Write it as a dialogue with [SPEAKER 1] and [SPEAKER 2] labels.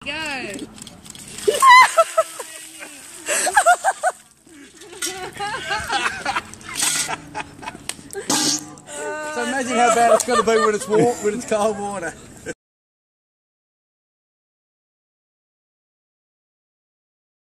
[SPEAKER 1] Go.
[SPEAKER 2] So imagine how bad it's going to be when it's cold water.